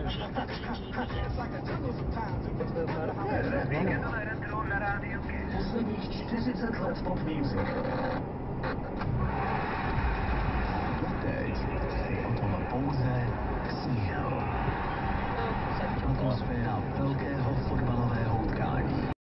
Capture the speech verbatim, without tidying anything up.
Víkendové retro na rádiu Kiss. Posledních čtyřicet let pop music.